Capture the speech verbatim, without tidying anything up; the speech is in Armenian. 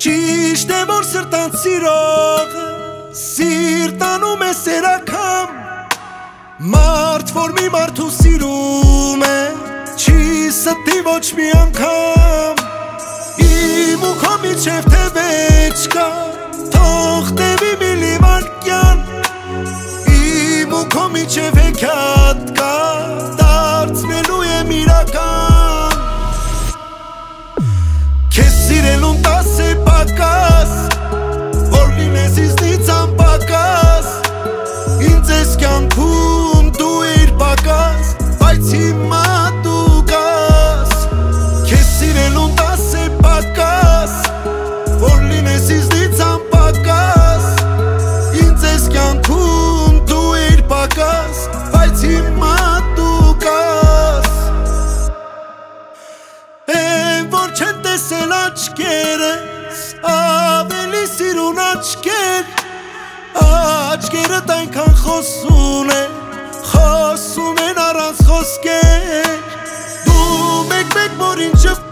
Ճիշտ է որ սրտան սիրողը սիրտանում է սերակամ Մարդ որ մի մարդու սիրում է չի ստի ոչ մի անգամ Իմ ու քո միջև թե վեճ կա թող տևի մի լիվարկյան Իմ ու քո միջև հեքիաթ կա դարձնելու եմ իրական Քեզ սիրելուն տաս է պակաս որ լինես ինձնից անպակաս Ինձ ես կյանքում դու իր պակաս բայց հիմա դու կաս Քեզ սիրելուն տաս է պակաս որ լինես ինձնից անպակաս Ինձ ես կյանքում դու իր պակաս բայց հիմա դու կաս Են որ չեն տեսել աչքերս ավելի սիրուն աչքեր Աչքերդ այնքան խոսուն են խոսում են առանց խոսքեր Դու մեկ-մեկ որ ինձ